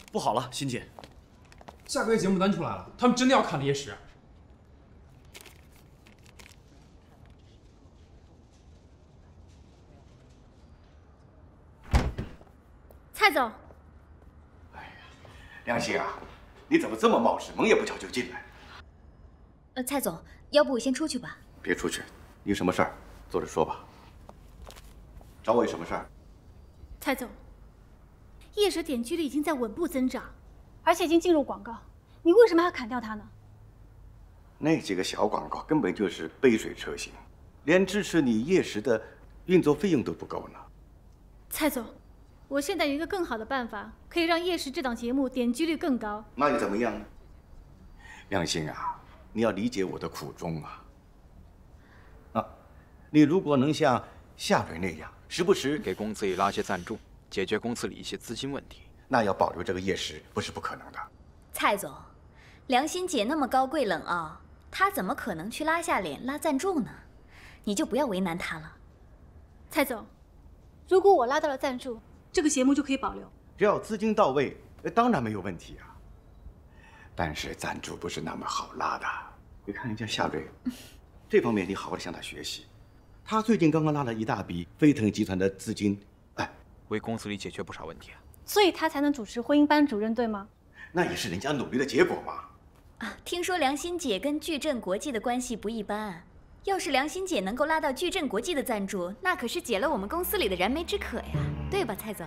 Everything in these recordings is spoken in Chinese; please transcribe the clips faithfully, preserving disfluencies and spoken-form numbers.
不好了，欣姐， 下个月节目单出来了，他们真的要砍叶石。 蔡总， 哎呀，梁心啊，你怎么这么冒失，门也不敲就进来？ 呃，蔡总，要不我先出去吧？ 别出去，你有什么事儿坐着说吧。找我有什么事儿？ 蔡总，叶蛇点击率已经在稳步增长， 而且已经进入广告，你为什么还要砍掉它呢？ 那几个小广告根本就是杯水车薪，连支持你叶石的运作费用都不够呢。 蔡总，我现在有一个更好的办法，可以让叶石这档节目点击率更高。 那又怎么样呢？梁心啊，你要理解我的苦衷啊。啊，你如果能像夏蕊那样，时不时给公司里拉些赞助，解决公司里一些资金问题， 那要保留这个叶石不是不可能的。 蔡总，梁心姐那么高贵冷傲，她怎么可能去拉下脸拉赞助呢？你就不要为难她了。蔡总， 如果我拉到了赞助，这个节目就可以保留。 只要资金到位，当然没有问题啊。但是赞助不是那么好拉的。你看人家夏蕊，这方面你好好的向她学习。她最近刚刚拉了一大笔飞腾集团的资金，哎， 为公司里解决不少问题啊。 所以她才能主持婚姻班主任，对吗？ 那也是人家努力的结果嘛。 啊，听说梁心姐跟矩阵国际的关系不一般。要是梁心姐能够拉到矩阵国际的赞助，那可是解了我们公司里的燃眉之渴呀，对吧，蔡总？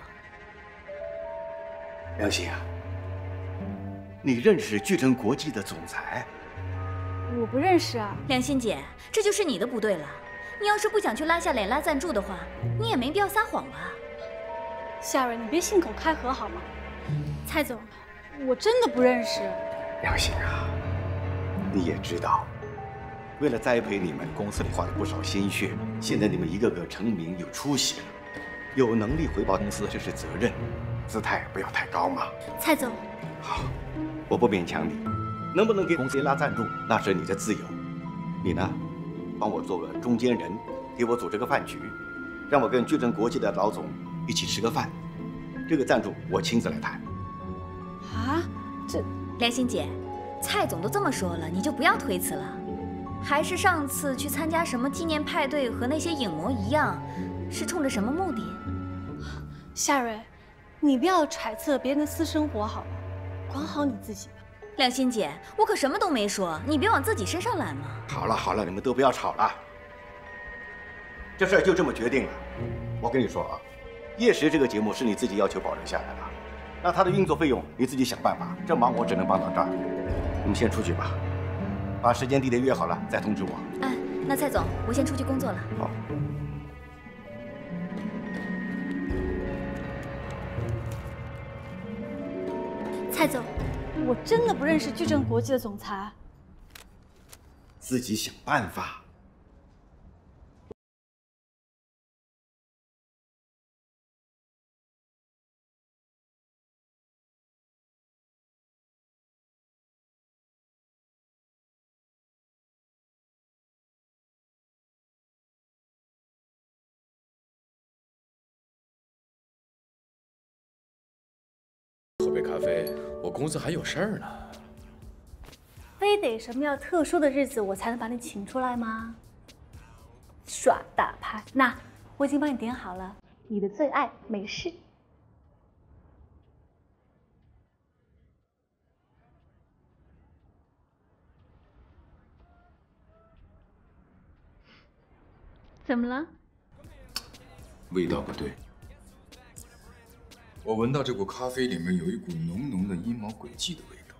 梁心啊，你认识矩阵国际的总裁？ 我不认识啊。 梁心姐，这就是你的不对了。你要是不想去拉下脸拉赞助的话，你也没必要撒谎吧。 夏蕊，你别信口开河好吗？ 蔡总， 我真的不认识。 梁心啊，你也知道，为了栽培你们，公司里花了不少鲜血，现在你们一个个成名有出息了，有能力回报公司，这是责任，姿态不要太高嘛。 蔡总， 好，我不勉强你，能不能给公司拉赞助，那是你的自由。你呢，帮我做个中间人，给我组织个饭局，让我跟矩阵国际的老总一起吃个饭，这个赞助我亲自来谈。 啊，这梁心姐，蔡总都这么说了，你就不要推辞了。还是上次去参加什么纪念派对和那些影模一样，是冲着什么目的？ 夏蕊，你不要揣测别人的私生活好吗？管好你自己吧。 梁心姐，我可什么都没说，你别往自己身上揽嘛。 好了好了，你们都不要吵了，这事儿就这么决定了。我跟你说啊，叶石这个节目是你自己要求保留下来的，那它的运作费用你自己想办法，这忙我只能帮到这儿。你们先出去吧，把时间地点约好了再通知我。 哎，那蔡总，我先出去工作了。 好。 蔡总， 我真的不认识矩阵国际的总裁。 自己想办法。 喝杯咖啡，我公司还有事儿呢。 非得什么要特殊的日子我才能把你请出来吗？耍大牌！那我已经帮你点好了，你的最爱美式。 怎么了？ 味道不对，我闻到这股咖啡里面有一股浓浓的阴谋诡计的味道。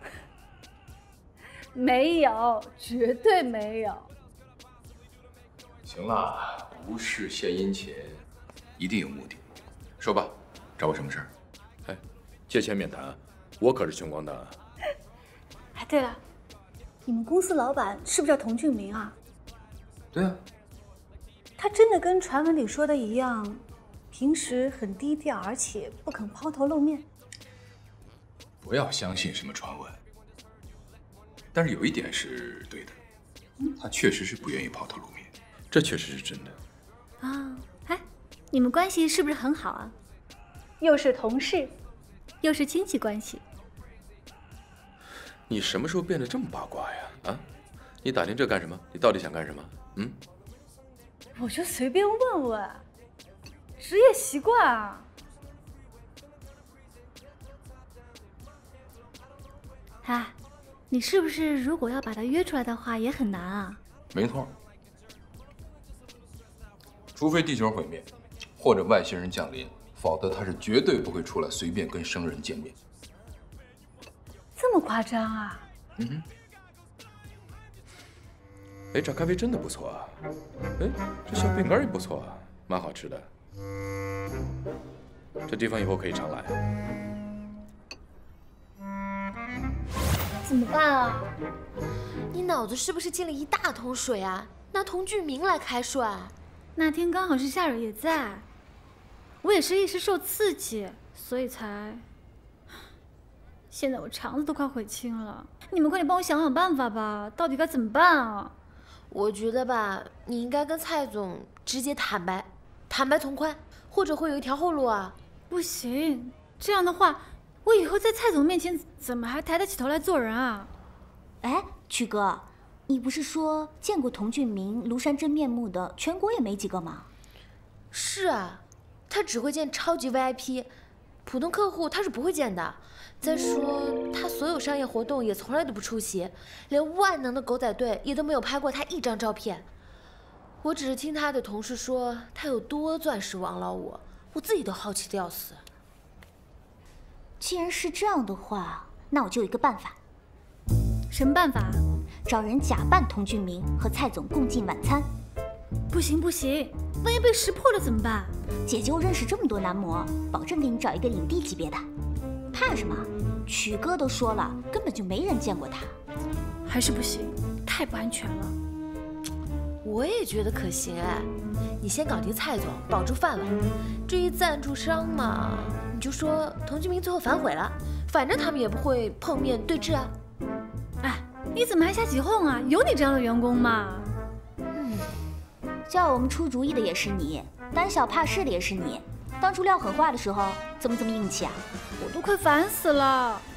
没有，绝对没有。 行了，无事献殷勤，一定有目的。说吧，找我什么事儿？哎，借钱免谈，我可是穷光蛋啊。 哎，对了，你们公司老板是不是叫童俊明啊？ 对啊。 他真的跟传闻里说的一样，平时很低调，而且不肯抛头露面？ 不要相信什么传闻。但是有一点是对的，他确实是不愿意抛头露面，这确实是真的。 啊，哎，你们关系是不是很好啊？ 又是同事， 又是亲戚关系。 你什么时候变得这么八卦呀？啊，你打听这干什么？你到底想干什么？嗯？ 我就随便问问，职业习惯啊。哎，你是不是如果要把他约出来的话也很难啊？ 没错，除非地球毁灭，或者外星人降临，否则他是绝对不会出来随便跟生人见面。 这么夸张啊？ 嗯哼。哎，这咖啡真的不错啊！哎，这小饼干也不错啊，蛮好吃的。这地方以后可以常来。 怎么办啊？ 你脑子是不是进了一大桶水啊？拿童俊明来开涮。 那天刚好是夏蕊也在，我也是一时受刺激，所以才……现在我肠子都快悔青了，你们快点帮我想想办法吧，到底该怎么办啊？ 我觉得吧，你应该跟蔡总直接坦白，坦白从宽，或者会有一条后路啊。 不行，这样的话，我以后在蔡总面前怎么还抬得起头来做人啊？ 哎，曲哥，你不是说见过童俊明、庐山真面目的全国也没几个吗？ 是啊，他只会见超级 V I P， 普通客户他是不会见的。再说他所有商业活动也从来都不出席，连万能的狗仔队也都没有拍过他一张照片。我只是听他的同事说他有多钻石王老五，我自己都好奇的要死。 既然是这样的话，那我就有一个办法。 什么办法？ 找人假扮童俊明和蔡总共进晚餐。 不行不行，万一被识破了怎么办？ 姐就认识这么多男模，保证给你找一个影帝级别的。怕什么？曲哥都说了，根本就没人见过他。 还是不行，太不安全了。 我也觉得可行哎，你先搞定蔡总，保住饭碗。至于赞助商嘛，你就说童俊明最后反悔了，反正他们也不会碰面对质啊。 哎，你怎么还瞎起哄啊？有你这样的员工吗？ 嗯，叫我们出主意的也是你，胆小怕事的也是你。当初撂狠话的时候，怎么这么硬气啊？ 我都快烦死了。